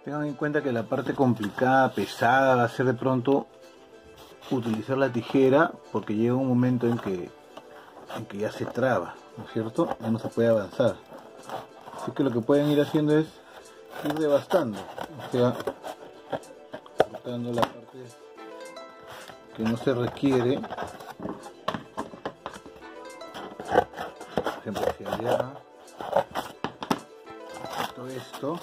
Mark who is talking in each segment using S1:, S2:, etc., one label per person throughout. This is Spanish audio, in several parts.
S1: Tengan en cuenta que la parte complicada, pesada, va a ser de pronto utilizar la tijera, porque llega un momento en que ya se traba, ¿no es cierto? Ya no se puede avanzar. Así que lo que pueden ir haciendo es ir devastando, o sea, cortando la parte que no se requiere. Por ejemplo, hacia allá, todo esto,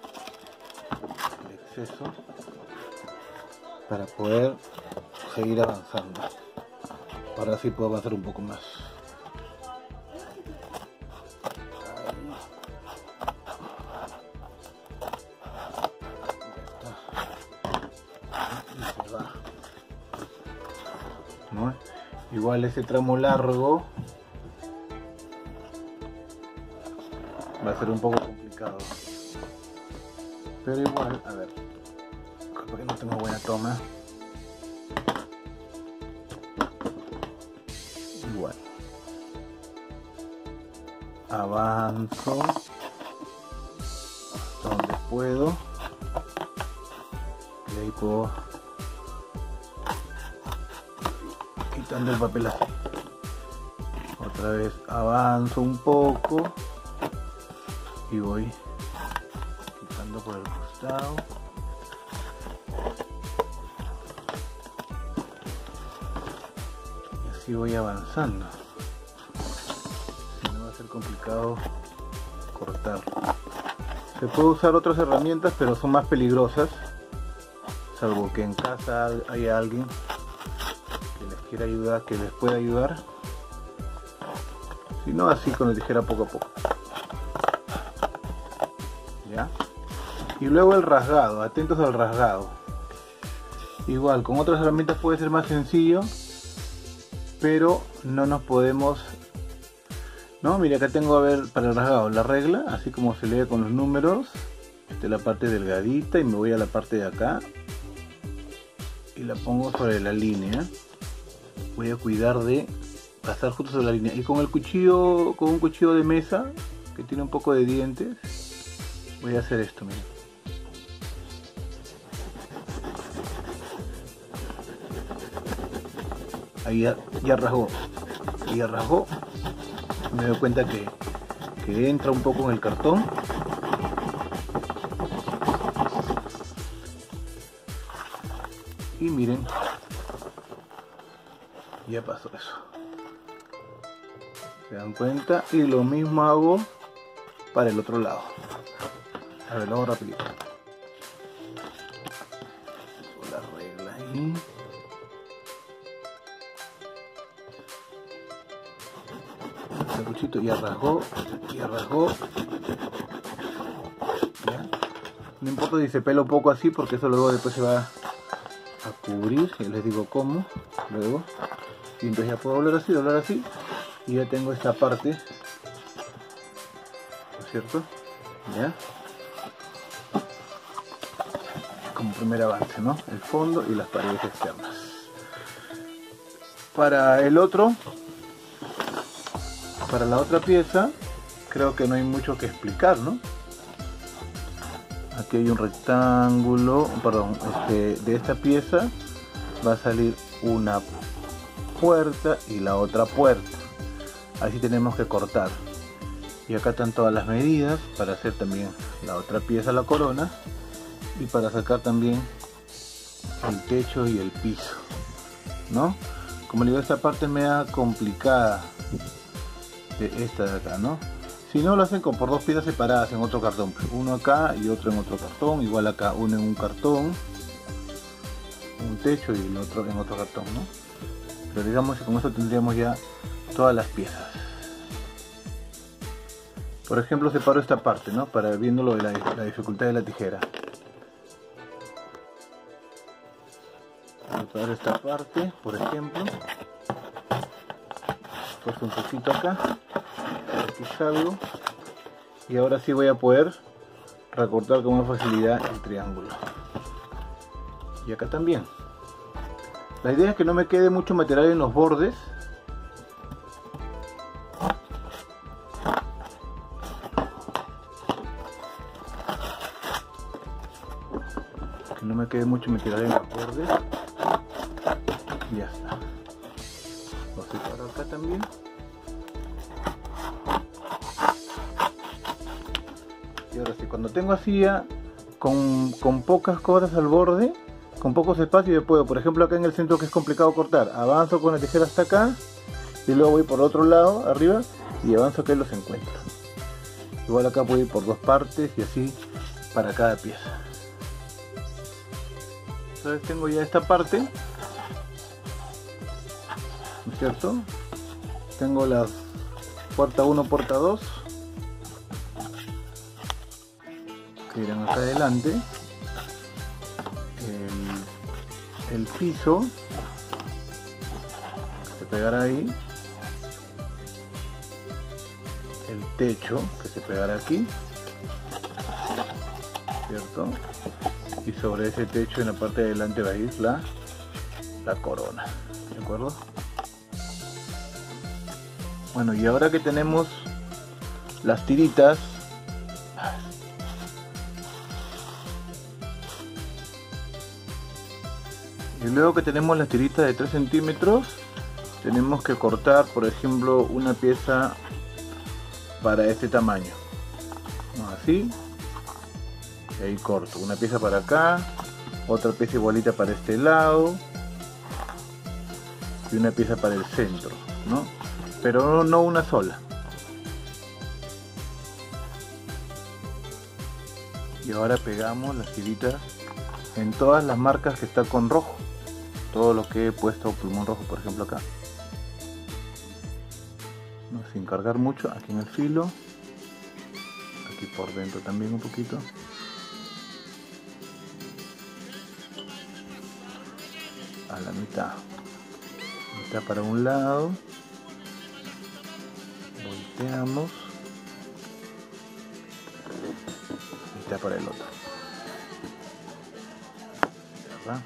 S1: el exceso, para poder seguir avanzando. Ahora sí puedo avanzar un poco más. ¿No? Igual ese tramo largo va a ser un poco complicado, pero igual, a ver, porque no tengo buena toma, igual avanzo hasta donde puedo y ahí puedo quitando el papel así. Otra vez avanzo un poco y voy quitando por el costado. Y así voy avanzando. Si no va a ser complicado cortar. Se puede usar otras herramientas, pero son más peligrosas, salvo que en casa haya alguien que les quiera ayudar, que les pueda ayudar. Si no, así con la tijera poco a poco. ¿Ya? Y luego el rasgado, atentos al rasgado. Igual, con otras herramientas puede ser más sencillo, pero no nos podemos... No, mira, acá tengo, a ver, para el rasgado, la regla, así como se lee con los números. Esta es la parte delgadita y me voy a la parte de acá y la pongo sobre la línea. Voy a cuidar de pasar justo sobre la línea, y con el cuchillo, con un cuchillo de mesa que tiene un poco de dientes, voy a hacer esto, mira. Ahí ya rasgó, y ya rasgó. Me doy cuenta que entra un poco en el cartón. Y miren, ya pasó eso. ¿Se dan cuenta? Y lo mismo hago para el otro lado. A ver, lo hago rapidito. Pongo la regla ahí. El cuchito ya rasgó, ya rasgó. ¿Ya? No importa si se pela un poco así, porque eso luego después se va a cubrir, y les digo cómo luego. Y entonces ya puedo doblar así, y ya tengo esta parte, ¿no es cierto? ¿Ya? Como primer avance, ¿no? El fondo y las paredes externas. Para el otro, para la otra pieza, creo que no hay mucho que explicar, ¿no? Aquí hay un rectángulo, perdón, de esta pieza va a salir una puerta y la otra puerta. Así tenemos que cortar. Y acá están todas las medidas para hacer también la otra pieza, la corona, y para sacar también el techo y el piso, ¿no? Como les digo, esta parte me da complicada, de esta de acá, ¿no? Si no, lo hacen por dos piezas separadas en otro cartón, uno acá y otro en otro cartón, igual acá uno en un cartón, un techo y el otro en otro cartón, ¿no? Pero digamos que con eso tendríamos ya todas las piezas. Por ejemplo, separo esta parte, ¿no? Para viéndolo de la dificultad de la tijera. Separo esta parte, por ejemplo. Paso un poquito acá. Aquí salgo. Y ahora sí voy a poder recortar con más facilidad el triángulo. Y acá también. La idea es que no me quede mucho material en los bordes. quede mucho me tiraré en los bordes. Y ya está. Lo separo acá también. Y ahora sí, cuando tengo así ya con pocas cosas al borde, con pocos espacios, yo puedo, por ejemplo acá en el centro que es complicado cortar, avanzo con la tijera hasta acá y luego voy por otro lado arriba y avanzo que los encuentro. Igual acá puedo ir por dos partes y así para cada pieza. Entonces tengo ya esta parte, ¿no es cierto? Tengo las puerta 1, puerta 2 que irán acá adelante, el piso que se pegará ahí, el techo que se pegará aquí, ¿cierto? Y sobre ese techo en la parte de adelante va a ir la corona, ¿de acuerdo? Bueno, y ahora que tenemos las tiritas, y luego que tenemos las tiritas de 3 centímetros, tenemos que cortar, por ejemplo, una pieza para este tamaño, así, y ahí corto una pieza para acá, otra pieza igualita para este lado y una pieza para el centro, ¿no? Pero no una sola. Y ahora pegamos las tiritas en todas las marcas que está con rojo, todo lo que he puesto plumón rojo, por ejemplo acá, ¿no? Sin cargar mucho, aquí en el filo, aquí por dentro también un poquito, a la mitad para un lado, volteamos, mitad para el otro, ¿verdad?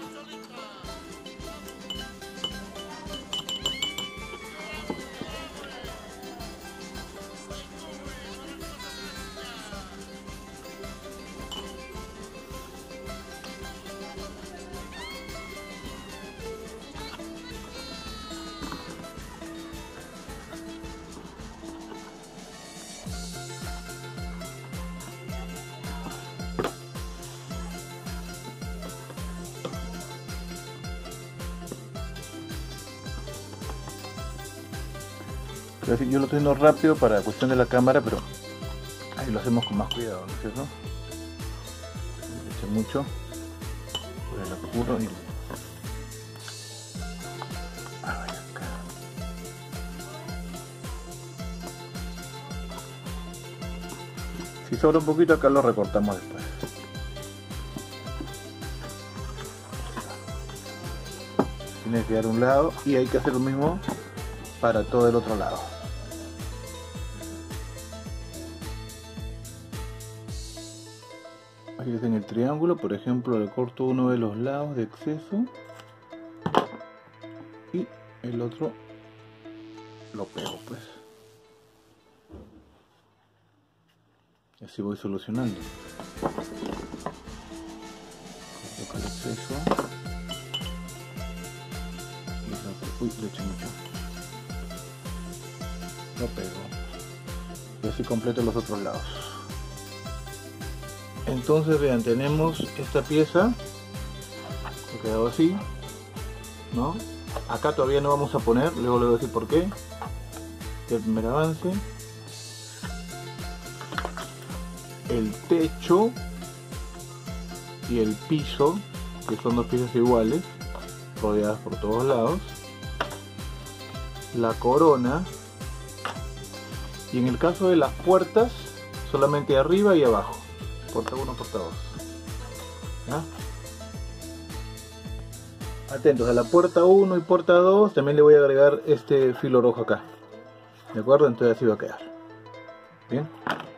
S1: Yo lo estoy haciendo rápido para la cuestión de la cámara, pero ahí lo hacemos con más cuidado, ¿no es cierto? Le eché mucho por el apuro y acá. Si sobra un poquito acá lo recortamos después. Tienes que dar un lado y hay que hacer lo mismo para todo el otro lado. Aquí en el triángulo, por ejemplo, le corto uno de los lados de exceso y el otro lo pego, pues. Y así voy solucionando. Corto el exceso y el otro. Uy, le eché mucho. Lo pego y así completo los otros lados. Entonces vean, tenemos esta pieza que ha quedado así, ¿no? Acá todavía no vamos a poner, luego le voy a decir por qué. El primer avance, el techo y el piso, que son dos piezas iguales rodeadas por todos lados, la corona, y en el caso de las puertas solamente arriba y abajo, puerta 1, puerta 2. ¿Ya? Atentos, a la puerta 1 y puerta 2 también le voy a agregar este filo rojo acá, ¿de acuerdo? Entonces así va a quedar. Bien.